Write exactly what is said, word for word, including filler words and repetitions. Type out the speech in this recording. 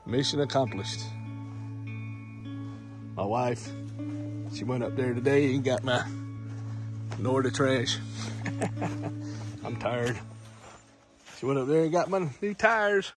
mission accomplished. My wife, she went up there today and got my Norda trash. I'm tired. She went up there and got my new tires.